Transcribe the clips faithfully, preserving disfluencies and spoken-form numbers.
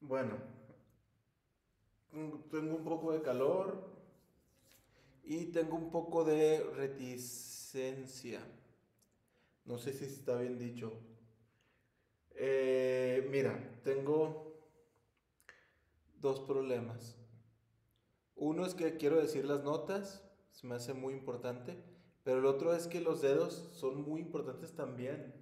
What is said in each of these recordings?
Bueno, tengo un poco de calor y tengo un poco de reticencia. No sé si está bien dicho. Eh, mira, tengo dos problemas. Uno es que quiero decir las notas, se me hace muy importante, pero el otro es que los dedos son muy importantes también.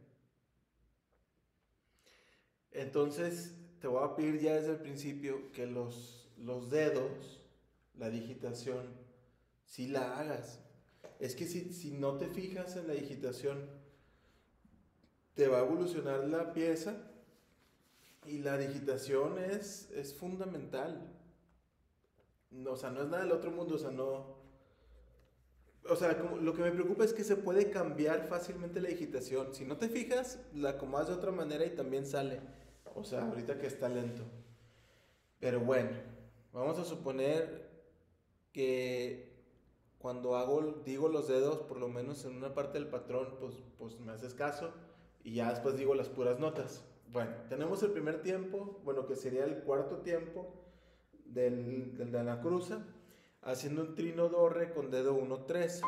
Entonces, te voy a pedir ya desde el principio que los, los dedos, la digitación, si la hagas. Es que si, si no te fijas en la digitación, te va a evolucionar la pieza y la digitación es, es fundamental. No, o sea, no es nada del otro mundo, o sea, no... O sea, como, lo que me preocupa es que se puede cambiar fácilmente la digitación. Si no te fijas, la acomodas de otra manera y también sale. O sea, ahorita que está lento. Pero bueno, vamos a suponer que cuando hago, digo los dedos, por lo menos en una parte del patrón, pues, pues me haces caso y ya después digo las puras notas. Bueno, tenemos el primer tiempo, bueno, que sería el cuarto tiempo del, del de la cruza, haciendo un trino do re con dedo uno tres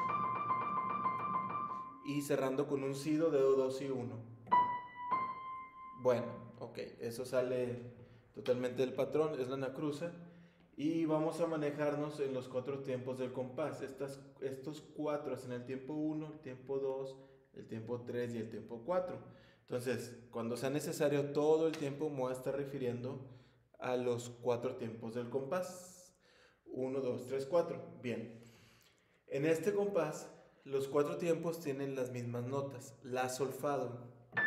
y cerrando con un si do, dedo dos y uno. Bueno, ok, eso sale totalmente del patrón, es la anacruza. Y vamos a manejarnos en los cuatro tiempos del compás. Estas, estos cuatro es en el tiempo uno, el tiempo dos, el tiempo tres y el tiempo cuatro. Entonces, cuando sea necesario, todo el tiempo me voy a estar refiriendo a los cuatro tiempos del compás. Uno, dos, tres, cuatro. Bien. En este compás, los cuatro tiempos tienen las mismas notas. La solfado,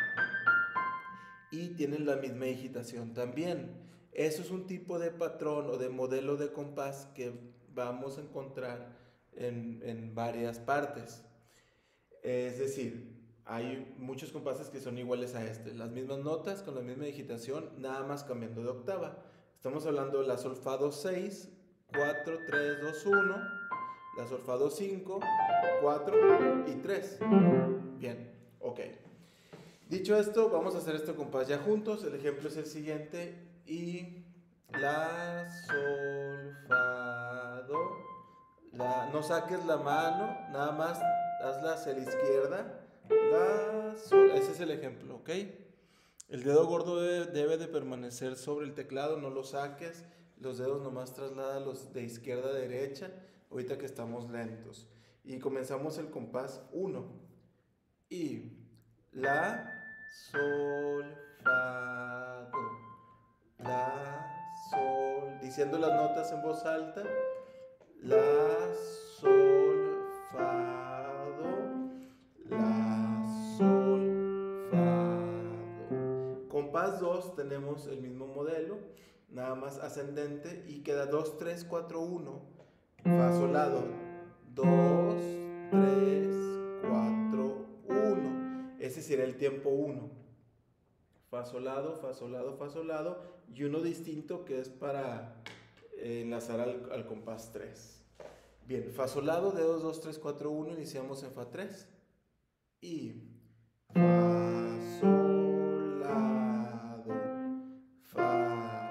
y tienen la misma digitación también. Eso es un tipo de patrón o de modelo de compás que vamos a encontrar en, en varias partes. Es decir, hay muchos compases que son iguales a este, las mismas notas con la misma digitación, nada más cambiando de octava. Estamos hablando de la solfado seis, cuatro, tres, dos, uno, la solfado cinco, cuatro y tres. Bien, ok. Dicho esto, vamos a hacer este compás ya juntos. El ejemplo es el siguiente. Y la, sol, fa, do. La, no saques la mano, nada más hazla hacia la izquierda. La, sol. Ese es el ejemplo, ¿ok? El dedo gordo debe, debe de permanecer sobre el teclado, no lo saques. Los dedos nomás trasládalos de izquierda a derecha, ahorita que estamos lentos. Y comenzamos el compás uno. Y la, sol, fa, do. La, sol, diciendo las notas en voz alta. La, sol, fa, do. La, sol, fa, do. Compás dos tenemos el mismo modelo, nada más ascendente y queda dos, tres, cuatro, uno. Fa solado. dos, tres, cuatro, uno. Ese sería el tiempo uno. Fa solado, fa solado, fa solado. Y uno distinto que es para eh, enlazar al, al compás tres. Bien, fa solado, dedos dos, tres, cuatro, uno. Iniciamos en fa tres. Y fa solado, fa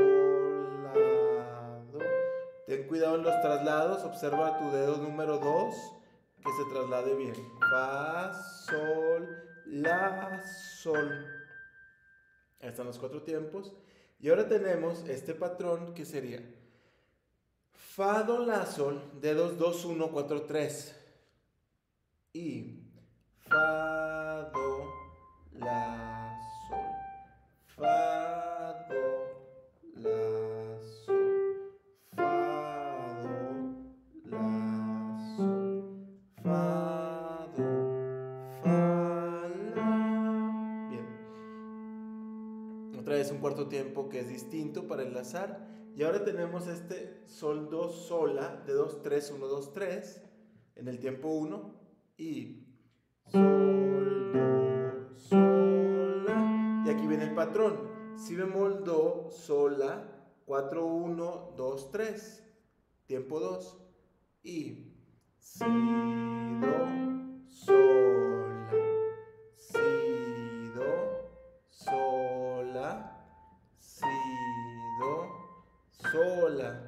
solado. Ten cuidado en los traslados, observa tu dedo número dos que se traslade bien. Fa, sol, la, sol. Ahí están los cuatro tiempos. Y ahora tenemos este patrón que sería fa, do, la, sol, dedos dos, uno, cuatro, tres. Y fa, do, la, sol. Fa, do, la, sol. Fa, do, la, sol. Fa, do, fa, la. Bien. Otra vez un cuarto tiempo que es distinto para enlazar. Y ahora tenemos este sol, do, sola de dos, tres, uno, dos, tres en el tiempo uno. Y sol, do, sol, la. Y aquí viene el patrón. Si bemol, do, sol, la, cuatro, uno, dos, tres. Tiempo dos. Y si, do, sol, la. Si, do, sol, la. Si, sol, la.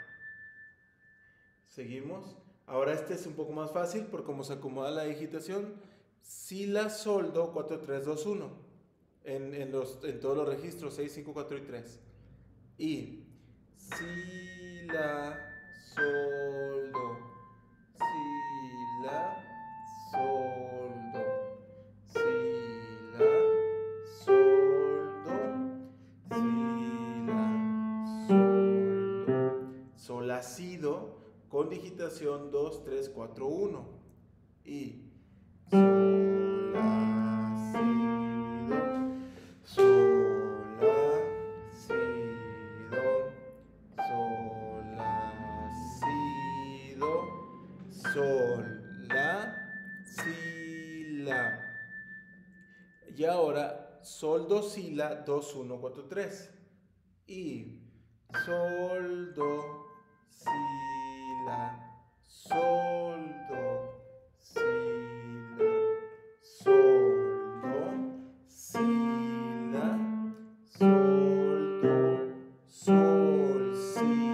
Seguimos. Ahora este es un poco más fácil por cómo se acomoda la digitación. Si, la, sol, do, cuatro, tres, dos, uno. En, en, los, en todos los registros, seis, cinco, cuatro y tres. Y si, la, sol, do. Si, la, sol, do. Si, la, sol, do. Si, la, sol, do. Sol, la, si, do, con digitación dos, tres, cuatro, uno. Y sol, la, si, do. Sol, la, si, do. Sol, la, si, do. Sol, la, si, la. Y ahora sol, do, si, la, dos, uno, cuatro, tres. Y sol, do, si, la, sol, do, si, la, sol, do, si, la, sol, do, sol, si.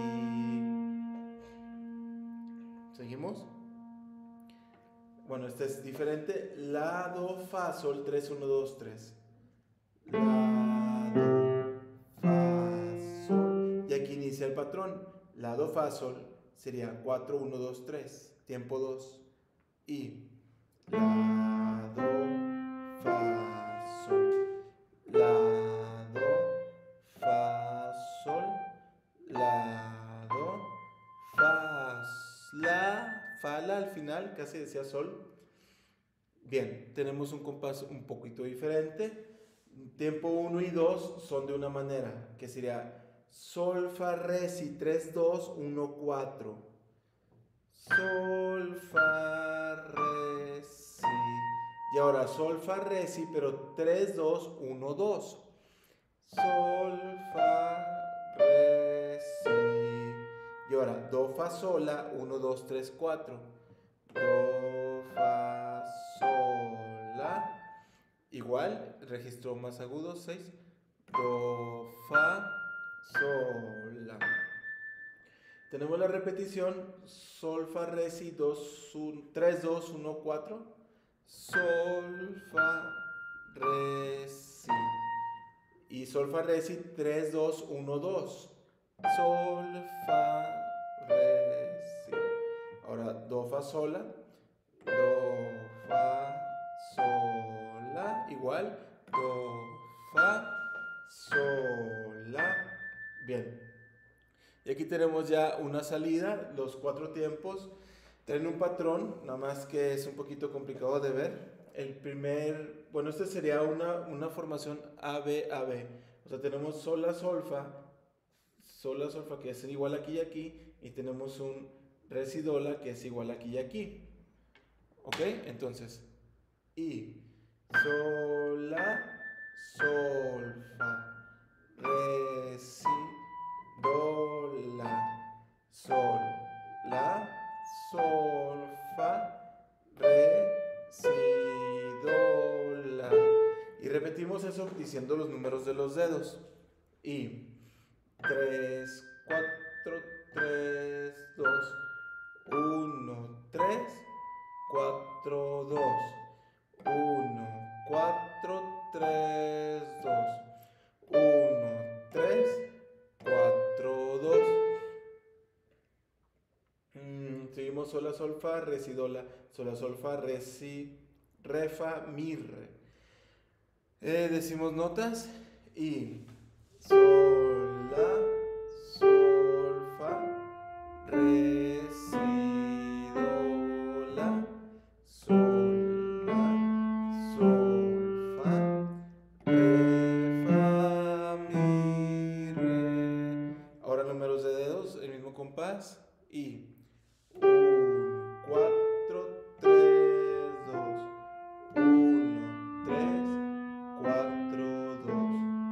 ¿Seguimos? Bueno, este es diferente. La, do, fa, sol, tres, uno, dos, tres. La, do, fa, sol. Y aquí inicia el patrón. La, do, fa, sol sería cuatro, uno, dos, tres. Tiempo dos. Y la, do, fa, sol. La, do, fa, sol. La, do, fa, la, fa, la al final, casi decía sol. Bien, tenemos un compás un poquito diferente. Tiempo uno y dos son de una manera, que sería sol, fa, re, si, tres, dos, uno, cuatro. Sol, fa, re, si. Y ahora sol, fa, re, si, pero tres, dos, uno, dos. Sol, fa, re, si. Y ahora do, fa, sol, la, uno, dos, tres, cuatro. Do, fa, sol, la. Igual, registro más agudo, seis. Do, fa, sol, la. Tenemos la repetición, sol, fa, re, si, tres, dos, uno, cuatro. Sol, fa, re, si. Y sol, fa, re, si, tres, dos, uno, dos. Sol, fa, re, si. Ahora, do, fa, sol, la. Do, fa, sol, la. Igual, do, fa, sol, la. Bien. Y aquí tenemos ya una salida, los cuatro tiempos. Tienen un patrón, nada más que es un poquito complicado de ver. El primer, bueno, este sería una, una formación A B A B. O sea, tenemos sol, la, sol, fa, sol, la, sol, fa, que es igual aquí y aquí. Y tenemos un re, si, do, la, que es igual aquí y aquí. ¿Ok? Entonces, y sol, la, sol, fa, re, si, do, la, sol, la, sol, fa, re, si, do, la. Y repetimos eso diciendo los números de los dedos. Y tres, cuatro, tres, dos, uno, tres, cuatro, dos, uno, cuatro, tres, dos, uno, tres, cuatro, dos. Mm, seguimos sol, la, sol, fa, re, si, do, la, sol, la, sol, fa, re, si, re, fa, mi, re. Eh, decimos notas y sol, la, sol, fa, re, si, do, la, sol, la, sol, fa, re, fa, mi, re. Ahora números de dedos, el mismo compás y uno, cuatro, tres, dos, uno, tres, cuatro, dos,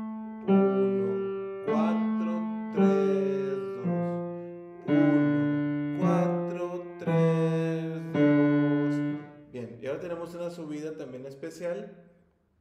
uno, cuatro, tres, dos, uno, cuatro, tres, dos. Bien, y ahora tenemos una subida también especial.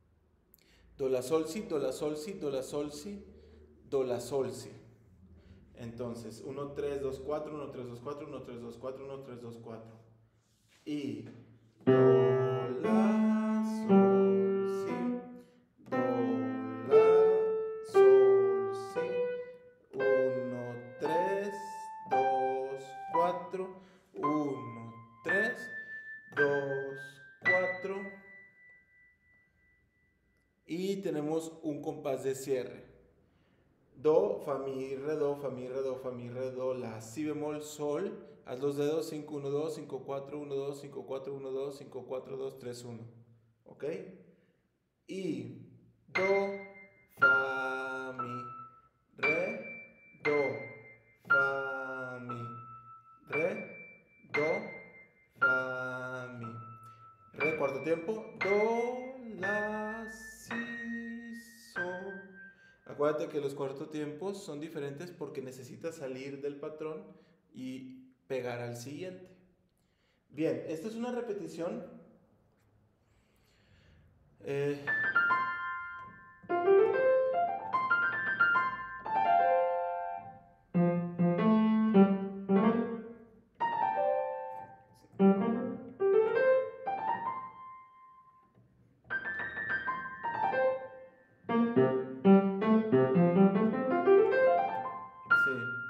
Do, la, sol, si, do, la, sol, si, do, la, sol, si, do, la, sol, si. Entonces, uno, tres, dos, cuatro, uno, tres, dos, cuatro, uno, tres, dos, cuatro, uno, tres, dos, cuatro. Y do, la, sol, si, do, la, sol, si, uno, tres, dos, cuatro, uno, tres, dos, cuatro. Y tenemos un compás de cierre. Do, fa, mi, re, do, fa, mi, re, do, fa, mi, re, do, la, si bemol, sol. Haz los dedos cinco, uno, dos, cinco, cuatro, uno, dos, cinco, cuatro, uno, dos, cinco, cuatro, dos, tres, uno. ¿Ok? Y do, fa, mi, re, do, fa, mi, re, do, fa, mi, re, cuarto tiempo, do, la, si, sol. Acuérdate que los cuartos tiempos son diferentes porque necesitas salir del patrón y pegar al siguiente. Bien, esta es una repetición. Eh, sí.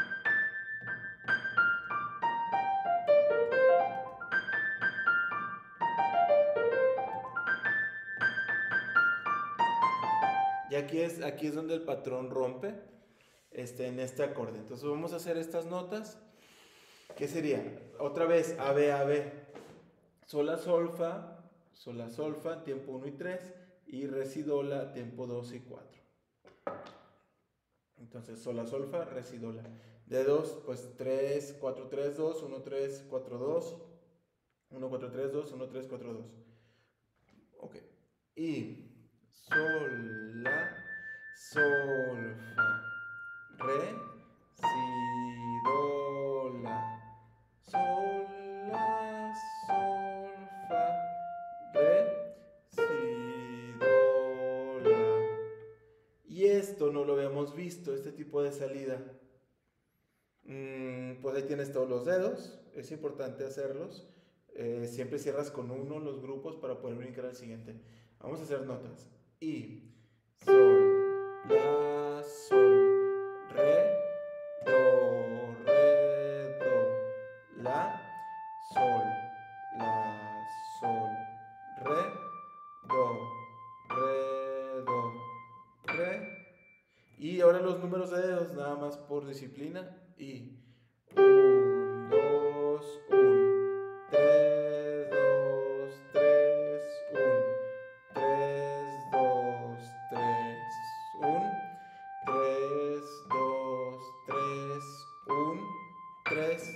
Y aquí es, aquí es donde el patrón rompe este, en este acorde. Entonces vamos a hacer estas notas. ¿Qué sería? Otra vez, A, B, A, B. Sol, la, sol, fa, sol, la, sol, fa, tiempo uno y tres. Y re, si, do, la, tiempo dos y cuatro. Entonces, sol, la, sol, fa, re, si, do, la. Dedos, pues tres, cuatro, tres, dos, uno, tres, cuatro, dos. uno, cuatro, tres, dos, uno, tres, cuatro, dos. Ok. Y sol, la, sol, fa, re, si, do, la. Sol, la, sol, fa, re, si, do, la. Y esto no lo habíamos visto, este tipo de salida. Mm, pues ahí tienes todos los dedos, es importante hacerlos. Eh, siempre cierras con uno los grupos para poder brincar al siguiente. Vamos a hacer notas. Y, sol, la, sol, re, do, re, do, la, sol, la, sol, re, do, re, do, re. Y ahora los números de dedos, nada más por disciplina. Y uno, dos, uno, tres, dos, tres, uno, tres, dos, tres, uno, tres, dos, tres, uno, tres.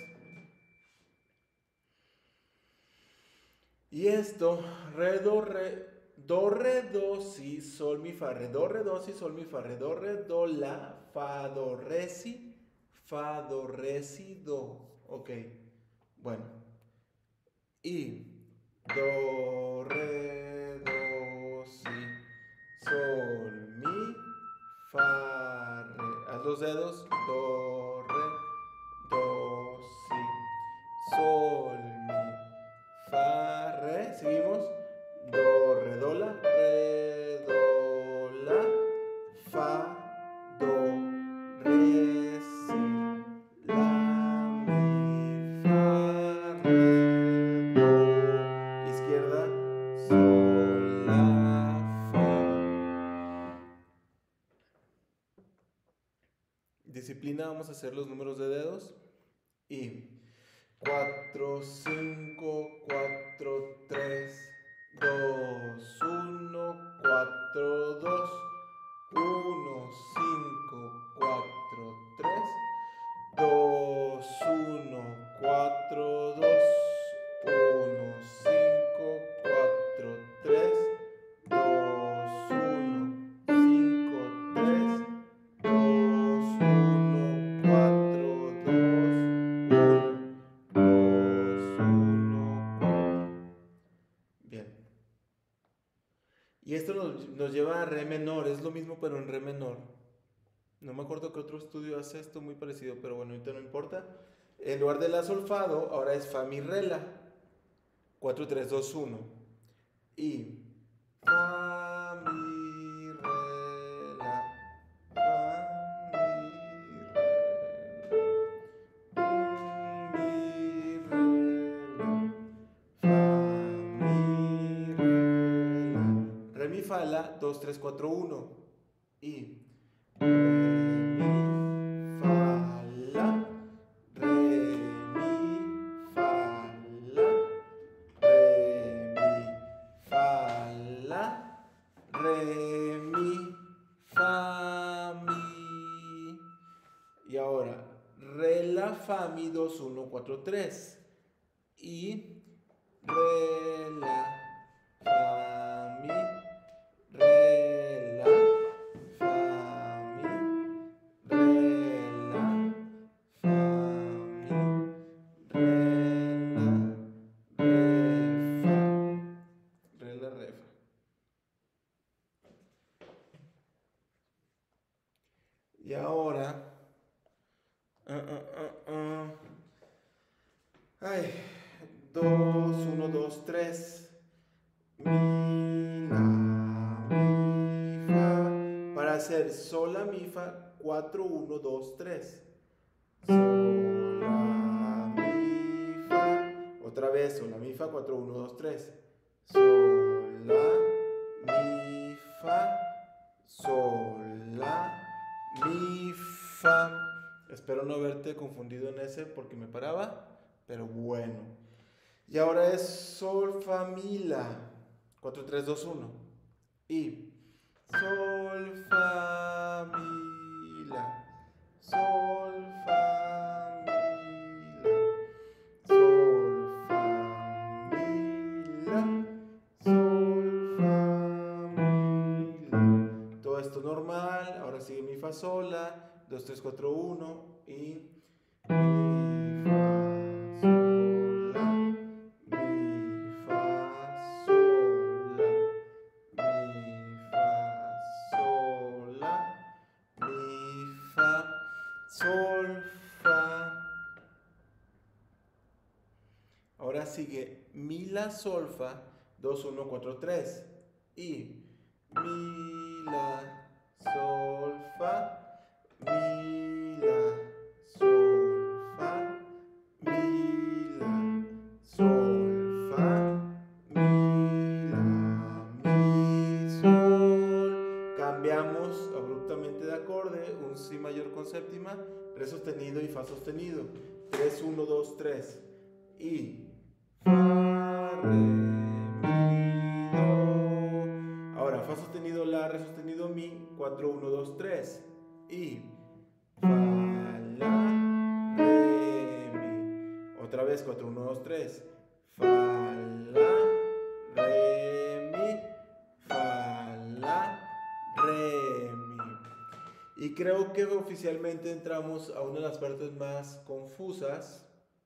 Y esto, re, do, re, do, re, do, si, sol, mi, fa, re, do, re, do, si, sol, mi, fa, re, do, re, do, la, fa, do, re, si, fa, do, re, si, do. Ok, bueno. Y do, re, do, si, sol, mi, fa, re. Haz los dedos, do, re, do, si, sol, mi, fa, re. Seguimos. Do, re, do, la, re, do, la, fa, do, re, si, la, mi, fa, re, do. Izquierda, sol, la, fa. Disciplina, vamos a hacer los números de dedos. Y cuatro, cinco, cuatro, tres, dos, uno, cuatro, dos, uno, cinco, cuatro, tres, dos, uno, cuatro, dos, uno, cinco, cuatro, tres, dos, uno, cinco, tres, dos, uno, cuatro, dos, uno, dos, uno, cuatro. Bien. Y esto nos, nos lleva a re menor, es lo mismo pero en re menor. No me acuerdo qué otro estudio hace esto muy parecido, pero bueno, ahorita no importa. En lugar de la solfado, ahora es fa mi re la. cuatro, tres, dos, uno. Y fa mi re la. Fa mi re la. Mi re la. Re mi fa la. dos, tres, cuatro, uno. Y re mi fa la. Re mi fa la. Re mi fa la. Re mi fa mi. Y ahora re la fa mi dos, uno, cuatro, tres. Y re la fa mi. Re la fa mi. Re la fa mi. Re la re fa. Re la re fa. Y ahora uh, uh, uh, uh. Ay, dos, uno, dos, tres. Mi, la, mi, fa. Para hacer sol, la, mi, fa, cuatro, uno, dos, tres. Sol, la, mi, fa. Otra vez, sol, la, mi, fa, cuatro, uno, dos, tres. Sol, la, mi, fa. Sol, la, mi, fa. Espero no haberte confundido en ese porque me paraba, pero bueno. Y ahora es sol, fa, mi, la. cuatro, tres, dos, uno. Y sol, fa, mi, la. Sol, fa, mi, la. Sol, fa, mi, la. Sol, fa, mi, la. Todo esto normal. Ahora sigue mi fa sola. dos, tres, cuatro, uno. Y mi, fa, sol, la. Mi, fa, sol, la. Mi, fa, sol, la. Mi, fa, sol, fa. Ahora sigue mi, la, sol, fa, dos, uno, cuatro, tres. Y mi, la, sol, fa. Mi, la, sol, fa. Mi, la, sol, fa. Mi, la, mi, sol. Cambiamos abruptamente de acorde, un si mayor con séptima, re sostenido y fa sostenido. tres, uno, dos, tres. Y fa, re, mi, do. Ahora fa sostenido, la, re sostenido, mi, cuatro, uno, dos, tres. Y fa, la, re, mi. Otra vez cuatro, uno, dos, tres. Fa, la, re, mi. Fa, la, re, mi. Y creo que oficialmente entramos a una de las partes más confusas.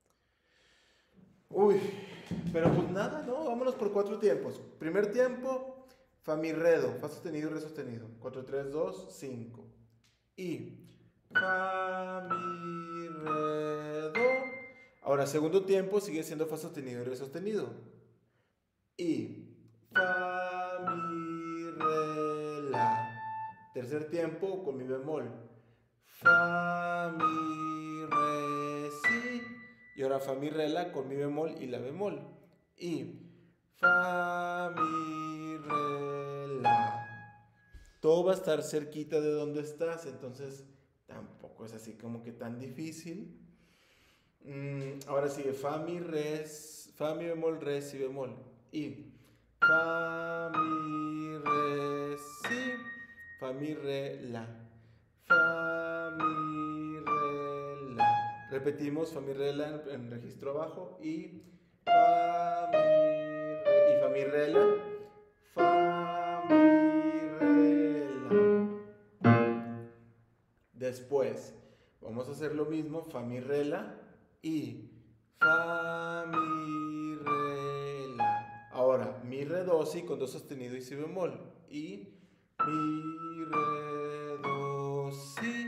Uy, pero pues nada, no, vámonos por cuatro tiempos. Primer tiempo, fa, mi, re, do, fa sostenido y re sostenido. cuatro, tres, dos, cinco. Y fa, mi, re, do. Ahora, segundo tiempo sigue siendo fa sostenido y re sostenido. Y fa, mi, re, la. Tercer tiempo con mi bemol. Fa, mi, re, si. Y ahora fa, mi, re, la con mi bemol y la bemol. Y fa, mi, re, la. Todo va a estar cerquita de donde estás, entonces tampoco es así como que tan difícil. Mm, ahora sigue fa, mi, re, fa, mi, bemol, re, si, bemol. Y fa, mi, re, si. Fa, mi, re, la. Fa, mi, re, la. Repetimos fa, mi, re, la en, en registro abajo. Y fa, mi, re, y fa, mi, re, la. Fa, mi, re, la. Después vamos a hacer lo mismo. Fa, mi, re, la. Y fa, mi, re, la. Ahora mi, re, do, si con do sostenido y si bemol. Y mi, re, do, si.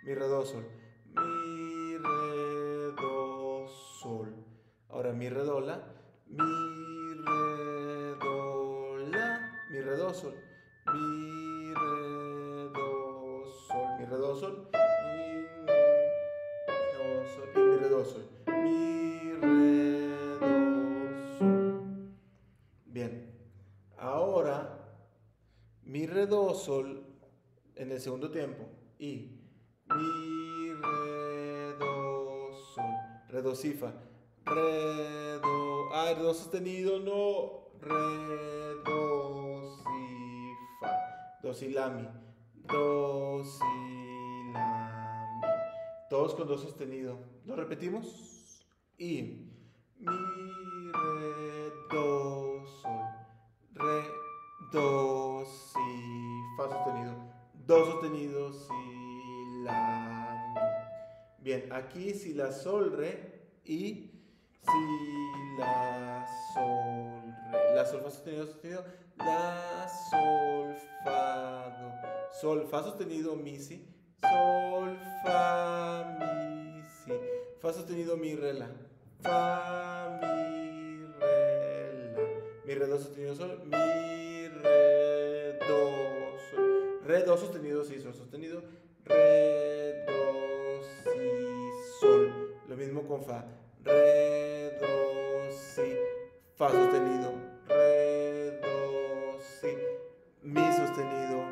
mi, re, do, sol, mi, re, do, sol. Ahora mi, re, do, la, mi, re, do, la, mi, re, do, sol, mi, re, do, sol, mi, re, do, sol, mi, do, sol, y mi, re, do, sol, mi, re, do, sol. Bien, ahora mi, re, do, sol en el segundo tiempo y mi, re, do, sol, re, do, si, fa, re, do, ah, re, do sostenido, no, re, do, si, fa, do, si, la, mi, do, si, la, mi, todos con do sostenido, ¿lo repetimos? Y mi, re, do, sol, re, do, si, fa sostenido, do sostenido, si, la, mi. Bien, aquí si, la, sol, re y si, la, sol, re. La, sol, fa sostenido, sostenido, la, sol, fa, do, sol, fa sostenido, mi, si, sol, fa, mi, si, fa sostenido, mi, re, la, fa, mi, re, la, mi, re, do sostenido, sol, mi, re, do, sol, re, do sostenido, si, sol sostenido, re, do, si, sol, lo mismo con fa, re, do, si, fa sostenido, re, do, si, mi sostenido.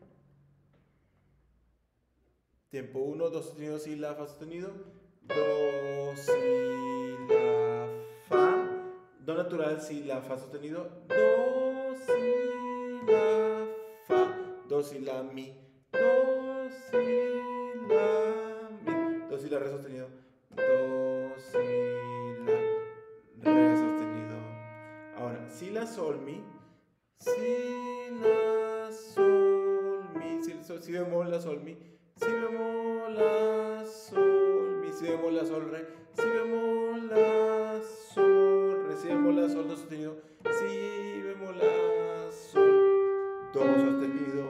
Tiempo uno, do sostenido, si, la, fa sostenido, do, si, la, fa, do natural, si, la, fa sostenido, do, si, la, fa, do, si, la, mi, do, si, la, mi, do, si, la, re sostenido, do, si, la, re sostenido. Ahora, si, la, sol, mi, si, la, sol, mi, si, sol, si bemol, la, sol, mi, si bemol, la, sol, mi, si bemol, la, sol, re, si bemol, la, sol, re, si bemol, la, sol, do sostenido, si bemol, la, sol, do sostenido.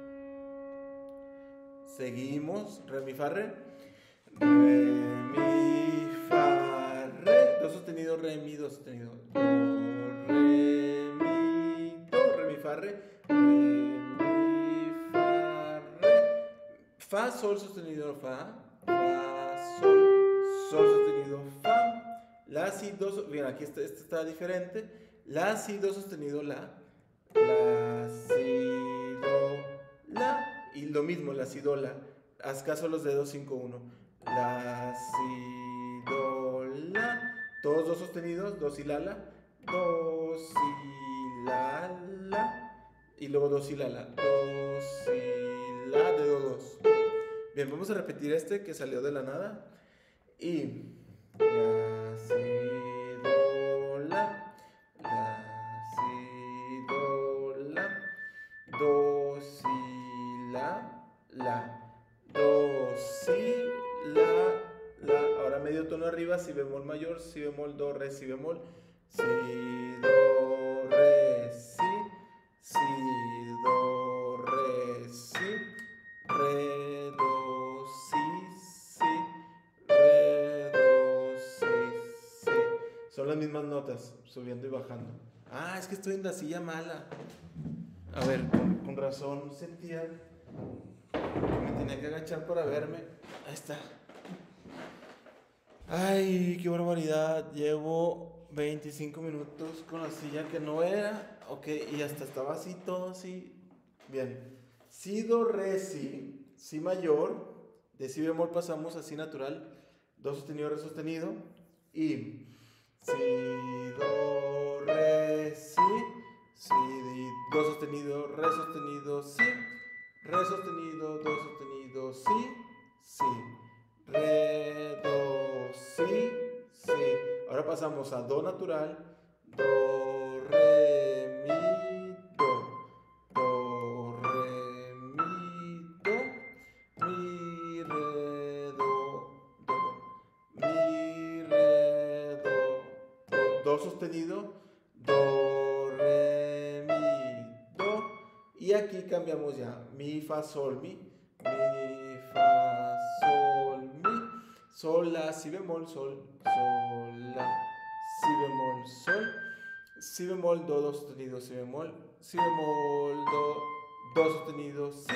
Seguimos, re, mi, fa, re, re, mi, fa, re, do sostenido, re, mi, do sostenido, do, re, mi, do, re, mi, fa, re, re, mi, fa, re, fa, sol sostenido, fa, fa, sol, sol sostenido, fa, la, si, do, bien, aquí está, este está diferente, la, si, do sostenido, la, la, si, do, la, y lo mismo, la, si, do, la, haz caso a los dedos, cinco, uno, la, si, do, la, todos do sostenidos, do, si, la, la, do, si, la, la, y luego do, si, la, la, do, si, la, dedo dos. Bien, vamos a repetir este que salió de la nada. Y la, si, do, la, la, si, do, la, do, si, la, la, do, si, la, la. Ahora medio tono arriba, si bemol mayor, si bemol, do, re, si bemol, si, do, re, si, si, do, re, si, re, do, si, si, re, do, si, si. Son las mismas notas, subiendo y bajando. Ah, es que estoy en la silla mala. A ver, con, con razón sentía que me tenía que agachar para verme. Ahí está. Ay, qué barbaridad. Llevo veinticinco minutos con la silla que no era. Ok, y hasta estaba así, todo así. Bien. Si, do, re, si. Si mayor. De si bemol pasamos a si natural. Do sostenido, re sostenido. Y si, do, re, si. Si, do sostenido, re sostenido, si. Re sostenido, do sostenido, si. Si. Re, do, si, si. Ahora pasamos a do natural. Do, re, mi, do. Do, re, mi, do. Mi, re, do, do. Mi, re, do, do. Do sostenido. Do, re, mi, do. Y aquí cambiamos ya. Mi, fa, sol, mi. Mi, fa, sol, mi, sol, la, si bemol, sol, sol, la, si bemol, sol, si bemol, do, do sostenido, si bemol, si bemol, do, do sostenido, si.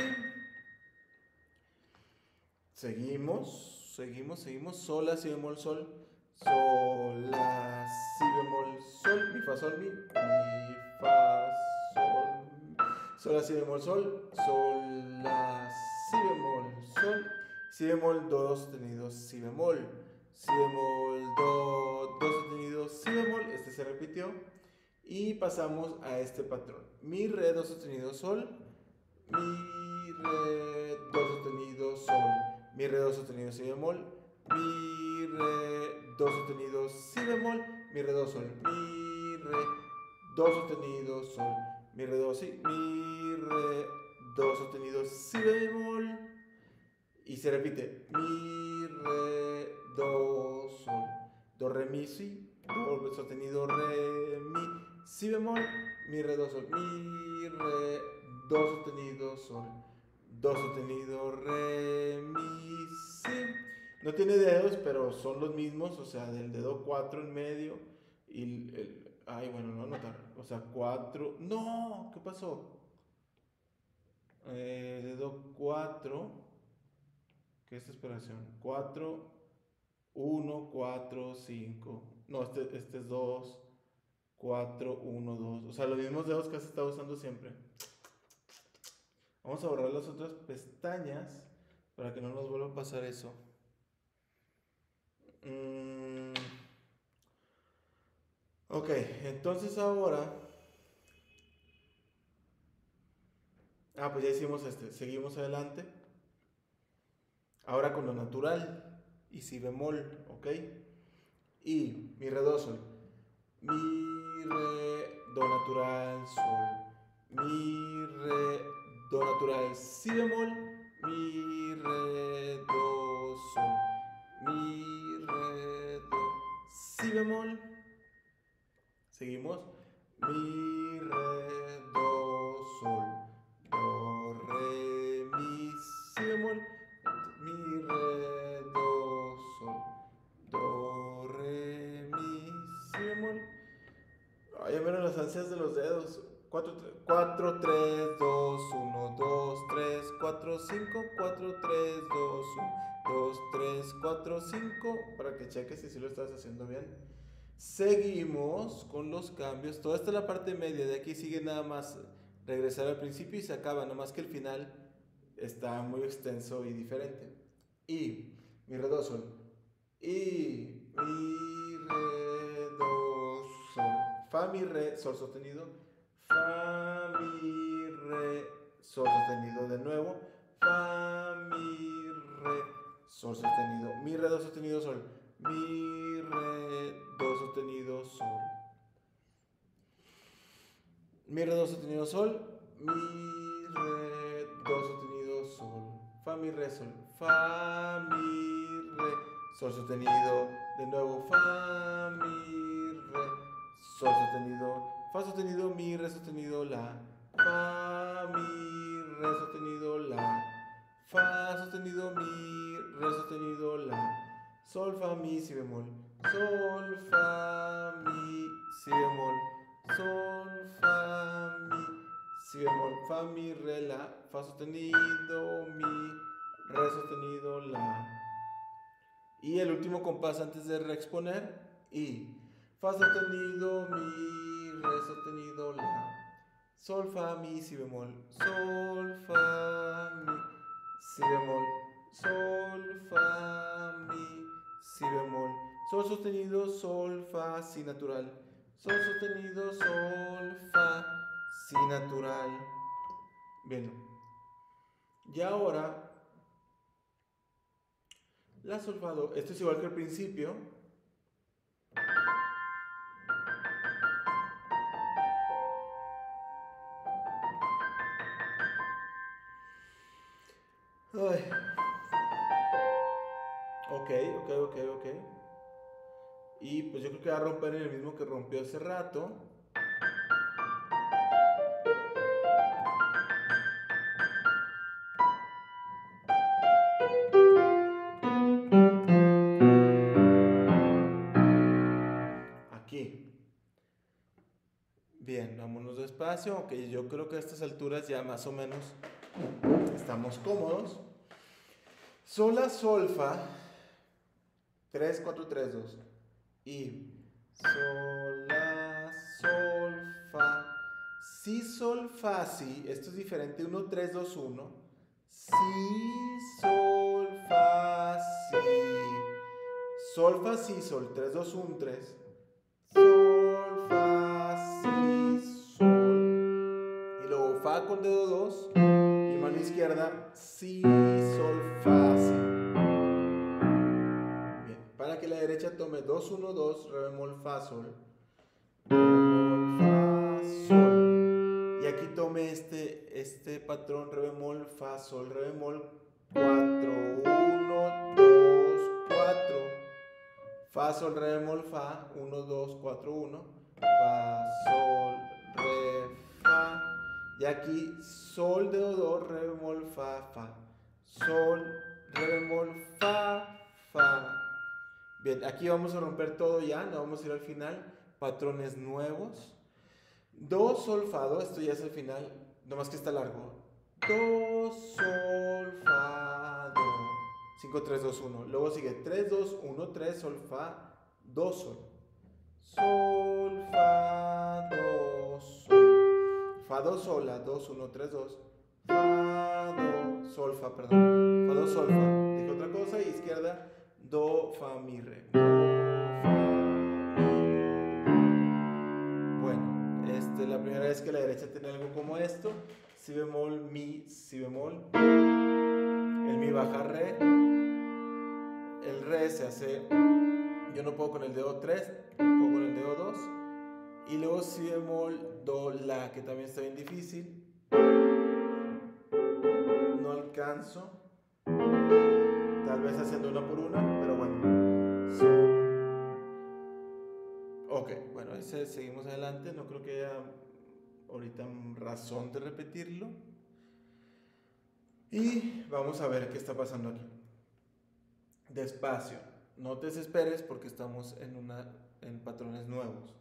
Seguimos, seguimos, seguimos, sol, la, si bemol, sol, sol, la, si bemol, sol, mi, fa, sol, mi, mi, fa, sol, mi, sol, la, si bemol, sol, sol, la, si bemol, sol, si bemol, do, do sostenido, si bemol, si bemol, do, do sostenido, si bemol, este se repitió, y pasamos a este patrón, mi, re, do sostenido, sol, mi, re, do sostenido, sol, mi, re, do sostenido, si bemol, mi, re, do sostenido, si bemol, mi, re, do, sol, mi, re, do sostenido, sol, mi, re, do, si, mi, re, do sostenido, si bemol, y se repite, mi, re, do, sol, do, re, mi, si, do sostenido, re, mi, si bemol, mi, re, do, sol, mi, re, do sostenido, sol, do sostenido, re, mi, si. No tiene dedos, pero son los mismos, o sea, del dedo cuatro en medio y el, el ay, bueno, no anotar, o sea, cuatro, no, ¿qué pasó? Eh, dedo cuatro, ¿qué es exploración? cuatro, uno, cuatro, cinco, no, este, este es dos, cuatro, uno, dos, o sea, los mismos dedos que has estado usando siempre. Vamos a borrar las otras pestañas para que no nos vuelva a pasar eso. Mm, ok, entonces ahora... Ah, pues ya hicimos este. Seguimos adelante. Ahora con lo natural. Y si bemol, ¿ok? Y mi, re, do, sol. Mi, re, do natural, sol. Mi, re, do natural, si bemol. Mi, re, do, sol. Mi, re, do, si bemol. Seguimos. Mi, re, do, sol. Do, re, mi, si bemol. Mi, re, do, sol. Do, re, mi, si bemol. Ay, ya vieron las ansias de los dedos. cuatro, tres, dos, uno, dos, tres, cuatro, cinco, cuatro, tres, dos, uno, dos, tres, cuatro, cinco. Para que cheques si sí lo estás haciendo bien. Seguimos con los cambios. Toda esta es la parte media. De aquí sigue nada más regresar al principio y se acaba. Nada más que el final está muy extenso y diferente. Y, mi, re, do, sol. Y, mi, re, do, sol. Fa, mi, re, sol sostenido. Fa, mi, re, sol sostenido de nuevo. Fa, mi, re, sol sostenido. Mi, re, do sostenido, sol. Mi, re, do sostenido, sol. Mi, re, do sostenido, sol. Mi, re, do sostenido, sol. Fa, mi, re, sol. Fa, mi, re, sol sostenido. De nuevo, fa, mi, re, sol sostenido. Fa sostenido, mi, re sostenido, la. Fa, mi, re sostenido, la. Fa sostenido, mi, re sostenido, la. Sol, fa, mi, si bemol. Sol, fa, mi, si bemol. Sol, fa, mi, si bemol. Fa, mi, re, la. Fa sostenido, mi, re sostenido, la. Y el último compás antes de reexponer. Y fa sostenido, mi, re sostenido, la. Sol, fa, mi, si bemol. Sol, fa, mi, si bemol. Sol, fa, mi, si bemol. Sol sostenido, sol, fa, si natural. Sol sostenido, sol, fa, si natural. Bien. Y ahora, la solfado. Esto es igual que al principio. Ay. Ok, ok, ok, ok. Y pues yo creo que va a romper en el mismo que rompió hace rato. Aquí. Bien, vámonos despacio. Ok, yo creo que a estas alturas ya más o menos estamos cómodos. Sol, la, sol, fa. tres, cuatro, tres, dos. Y sol, la, sol, fa. Si, sol, fa, si. Esto es diferente. uno, tres, dos, uno. Si, sol, fa, si. Sol, fa, si, sol. tres, dos, uno, tres. Sol, fa, si, sol. Y luego fa con dedo dos. Y mano izquierda. Si, sol, fa, si. Bien. Para que la derecha tome dos, uno, dos. Re bemol, fa, sol. Re bemol, fa, sol. Y aquí tome este, este patrón. Re bemol, fa, sol, re bemol. cuatro, uno, dos, cuatro. Fa, sol, re bemol, fa. uno, dos, cuatro, uno. Fa, sol, re, fa. Y aquí sol, dedo dos, re bemol, fa, fa. Sol, re bemol, fa, fa. Bien, aquí vamos a romper todo ya, no vamos a ir al final. Patrones nuevos. Do, sol, fa, do, esto ya es el final, nomás que está largo. Do, sol, fa, do. cinco, tres, dos, uno. Luego sigue tres, dos, uno, tres, sol, fa, do, sol. Sol, fa, do, sol. Fa, do, sol, la, dos, uno, tres, dos. Fa, do, sol, fa, perdón. Fa, do, sol, fa. Dije otra cosa y izquierda. Do, fa, mi, re. Do, fa, mi, re. Bueno, este, la primera vez que la derecha tiene algo como esto. Si bemol, mi, si bemol. El mi baja re. El re se hace. Yo no puedo con el dedo tres, puedo con el dedo dos. Y luego si bemol, do, la, que también está bien difícil. No alcanzo. Tal vez haciendo una por una, pero bueno. Sol. Ok, bueno, ese, seguimos adelante. No creo que haya ahorita razón de repetirlo. Y vamos a ver qué está pasando aquí. Despacio. No te desesperes porque estamos en, una, en patrones nuevos.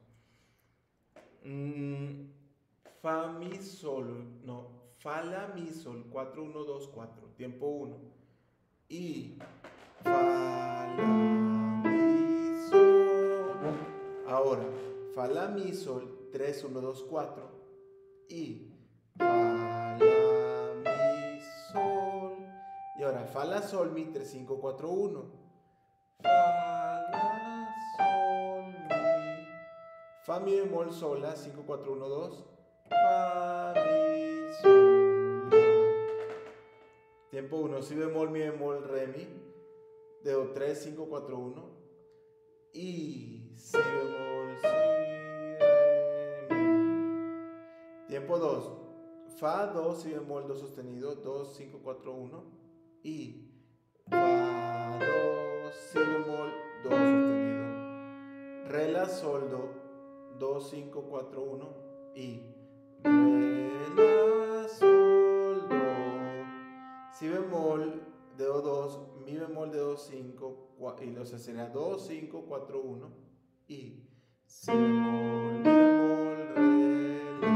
Mm, fa, mi, sol. No, fa, la, mi, sol. cuatro, uno, dos, cuatro. Tiempo uno. Y fa, la, mi, sol. Ahora, fa, la, mi, sol. tres, uno, dos, cuatro. Y fa, la, mi, sol. Y ahora, fa, la, sol, mi, tres, cinco, cuatro, uno. Fa, la, sol, mi. Fa, mi bemol, sol, la, cinco, cuatro, uno, dos. Fa, mi, sol, la. Tiempo uno, si bemol, mi bemol, re, mi. Dedo tres, cinco, cuatro, uno. Y si bemol, si, re, mi. Tiempo dos, fa, do, si bemol, do sostenido, dos, cinco, cuatro, uno. Y fa, do, si bemol, do sostenido. Re, la, sol, do, dos, cinco, cuatro, uno. Y re, la, sol, do. Si bemol, dedo dos, mi bemol, dedo cinco, y lo sería dos, cinco, cuatro, uno. Y si bemol, mi bemol, re, la.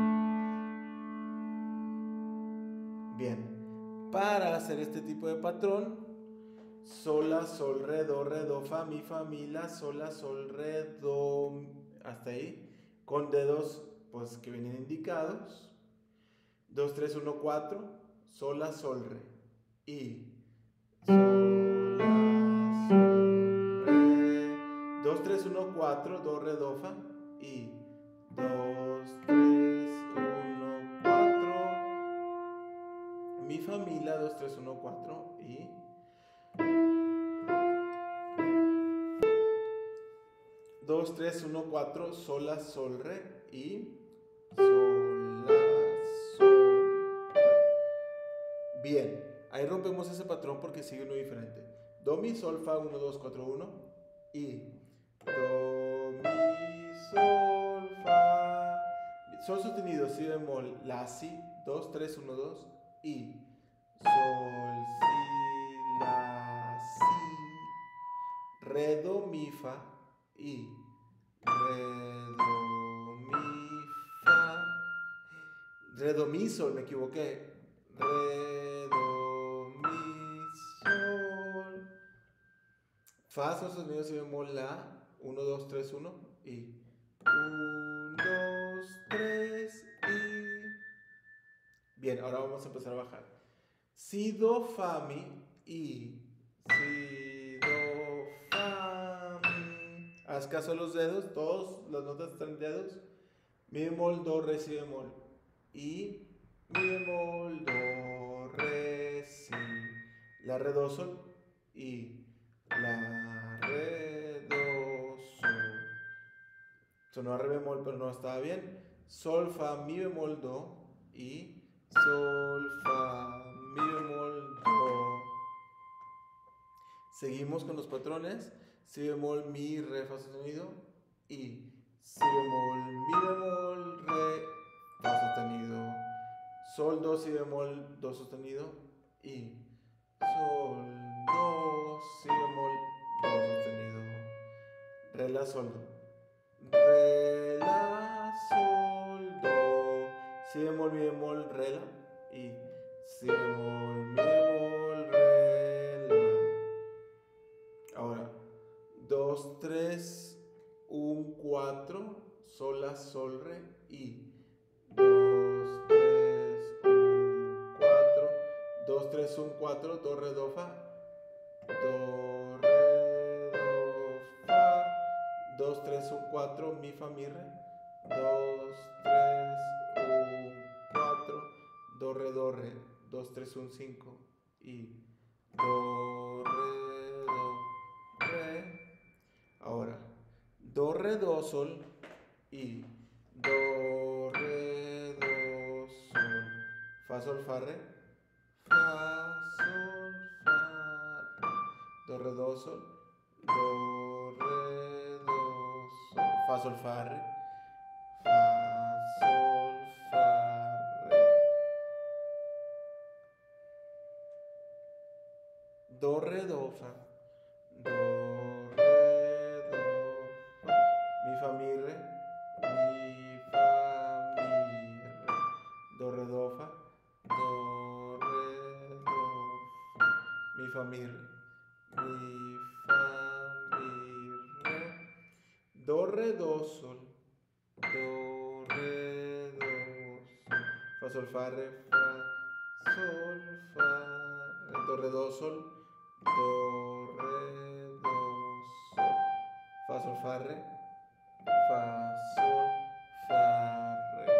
Bien, para hacer este tipo de patrón, sol, la, sol, re, do, re, do, fa, mi, fa, mi, la, sol, la, sol, re, do, hasta ahí, con dedos pues que vienen indicados. dos, tres, uno, cuatro, sol, la, sol, re. Y sol, la, sol, re. dos, tres, uno, cuatro, do, re, do, fa. Y dos, tres, uno, cuatro. Mi, fa, mi, la, dos, tres, uno, cuatro. Y dos, tres, uno, cuatro, sol, la, sol, re. Y sol, la, sol, re. Bien, ahí rompemos ese patrón porque sigue uno diferente. Do, mi, sol, fa, uno, dos, cuatro, uno. Y do, mi, sol, fa. Sol sostenido, si bemol, la, si. dos, tres, uno, dos. Y sol, si, mi, fa, y, re, do, mi, fa, re, do, mi, sol, me equivoqué, re, do, mi, sol, fa, sol sostenido, si bemol, la, uno, dos, tres, uno, y, uno, dos, tres, y, bien, ahora vamos a empezar a bajar, si, do, fa, mi, y, si, do, fa, mi, haz caso a los dedos, todas las notas están en dedos, mi bemol, do, re, si bemol, y, mi bemol, do, re, si, la, re, do, sol, y, la, re, do, sol, sonó a re bemol pero no estaba bien, sol, fa, mi bemol, do, y, sol, fa, mi bemol, do. Seguimos con los patrones, si bemol, mi, re, fa sostenido, y, si bemol, mi bemol, re, fa sostenido, sol, do, si bemol, do sostenido, y, sol, do, si bemol, do sostenido, re, la, sol, do, re, la, sol, do, si bemol, mi bemol, re, la, y, si bemol, mi bemol, re, la. Ahora, dos, tres, uno, cuatro, sol, la, sol, re, y, dos, tres, uno, cuatro, dos, tres, uno, cuatro, do, re, do, fa, do, re, do, fa, dos, tres, uno, cuatro, mi, fa, mi, re, dos, tres, uno, cuatro, do, re, do, re, dos, tres, uno, cinco, y, do, re, do, re. Ahora, do, re, do, sol, y, do, re, do, sol, fa, sol, fa, re, fa, sol, fa, re, do, re, do, sol, do, re, do, sol, fa, sol, fa, re, fa, sol, fa, re, do, re, do, fa, do, re, do, fa, mi, fa, mi, re, mi, fa, mi, re, do, re, do, fa, do, re, do, fa, mi, fa, mi, re, mi, fa, mi, re, do, re, do, sol, do, re, do, sol, fa, sol, fa, re, fa, sol, fa, re, do, re, do, sol, do, re, do, sol, fa, sol, fa, re, fa, sol, fa, re,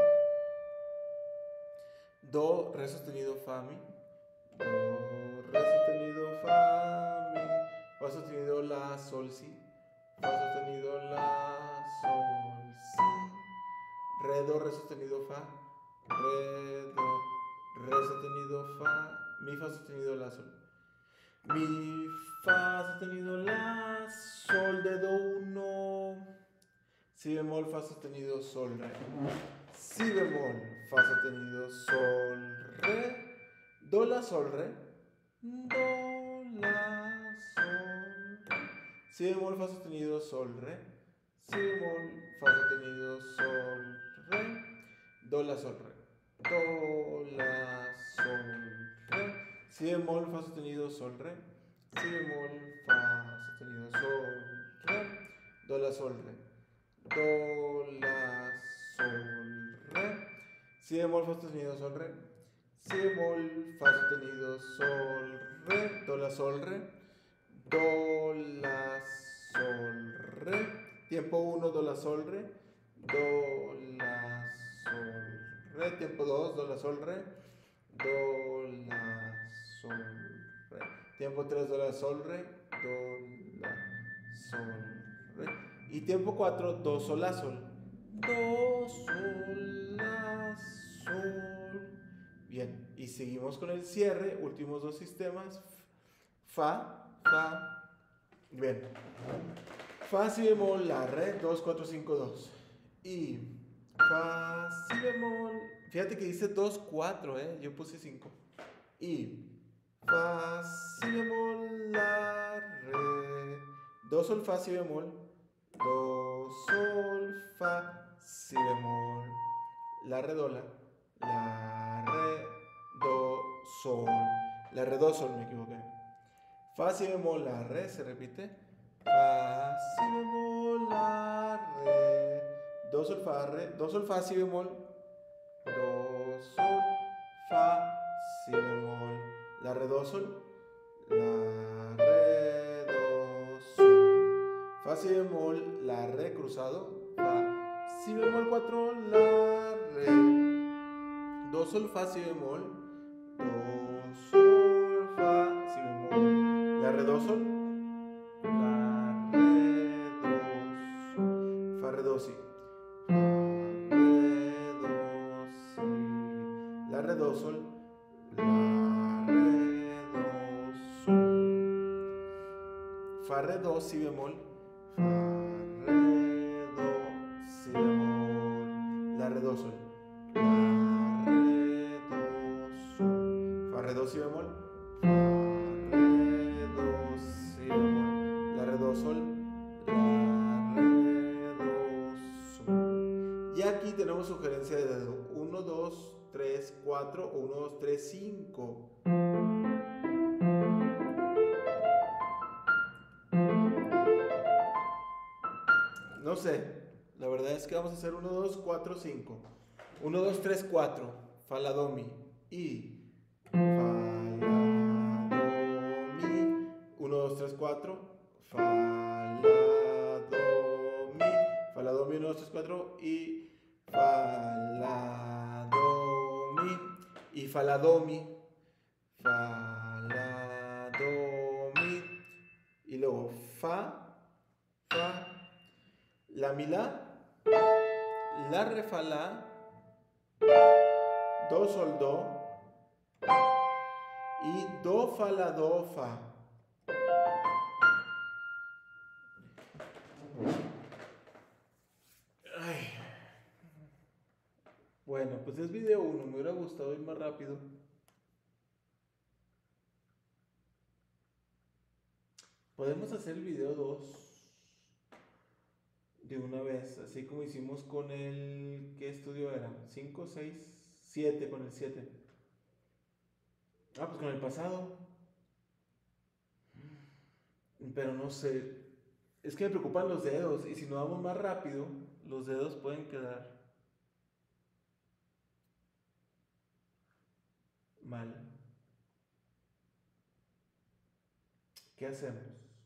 do, re sostenido, fa, mi, do, re sostenido, fa, mi, fa sostenido, la, sol, si, fa sostenido, la, sol, si, re, do, re sostenido, fa, re, do, re sostenido, fa, mi, fa sostenido, la, sol, mi, fa sostenido, la, sol, de, do, uno, si bemol, fa sostenido, sol, re, si bemol, fa sostenido, sol, re, do, la, sol, re, do, la, sol, re, si bemol, fa sostenido, sol, re, si bemol, fa sostenido, sol, re, do, la, sol, re, do, la, sol, re, si bemol, fa sostenido, sol, re, si bemol, fa sostenido, sol, re, do, la, sol, re, do, la, sol, re, si bemol, fa sostenido, sol, re, si bemol, fa sostenido, sol, re, do, la, sol, re, do, la, sol, re, tiempo uno, do, la, sol, re, do, la, sol, re, tiempo dos, do, la, sol, re, do, la, sol, re, tiempo tres, do, la, sol, re, do, la, sol, re, y tiempo cuatro, do, sol, la, sol, do, sol, la, sol. Bien, y seguimos con el cierre, últimos dos sistemas, fa, fa, bien, fa, si bemol, la, re, dos, cuatro, cinco, dos, y fa, si bemol, fíjate que dice dos, cuatro, eh, yo puse cinco, y fa, si bemol, la, re, do, do, sol, fa, si bemol, do, sol, fa, si bemol, la, re, do, la, la, re, do, sol, la, re, do, sol, me equivoqué. Fa, si bemol, la, re, se repite. Fa, si bemol, la, re, do, sol, fa, re, do, sol, fa, si bemol, do, sol, fa, si bemol, la, re, do, sol, la, re, do, sol, fa, si bemol, la, re, cruzado, fa, si bemol cuatro, la, re, do, sol, fa, si bemol, do, sol, fa, si bemol, la, re, do, sol, la, re, do, sol, fa, re, do, si, fa, re, do, si, la, re, do, sol, la, re, do, sol, fa, re, do, si bemol, fa, re, do, si bemol, la, re, do, sol, la, re, do, sol, fa, re, do, si bemol, fa, re, do, si bemol, la, re, do, sol, la, re, do, sol. Y aquí tenemos sugerencia de dedo uno, dos, tres, cuatro o uno, dos, tres, cinco. No sé, la verdad es que vamos a hacer uno, dos, cuatro, cinco. uno, dos, tres, cuatro. Fa, la, do, mi. Y fa, la, do, mi. uno, dos, tres, cuatro. Fa, la, do, mi. Fa, la, do, mi. uno, dos, tres, cuatro. Y fa, la, do, mi. Y fa, la, do, mi. Fa, la, do, mi. Y luego fa, fa, la, mi, la. La, re, fa, la. Do, sol, do. Y do, fa, la, do, fa. Ay. Bueno, pues es video uno. Me hubiera gustado ir más rápido. Podemos hacer el video dos de una vez, así como hicimos con el... ¿Qué estudio era? cinco, seis, siete, con el siete. Ah, pues con el pasado. Pero no sé. Es que me preocupan los dedos. Y si no vamos más rápido, los dedos pueden quedar mal. ¿Qué hacemos?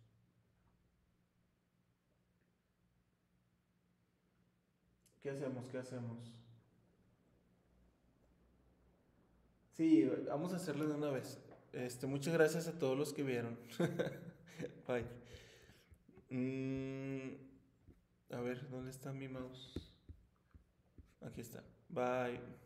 ¿Qué hacemos? ¿Qué hacemos? Sí, vamos a hacerlo de una vez. Este, muchas gracias a todos los que vieron. Bye. Mm, a ver, ¿dónde está mi mouse? Aquí está. Bye.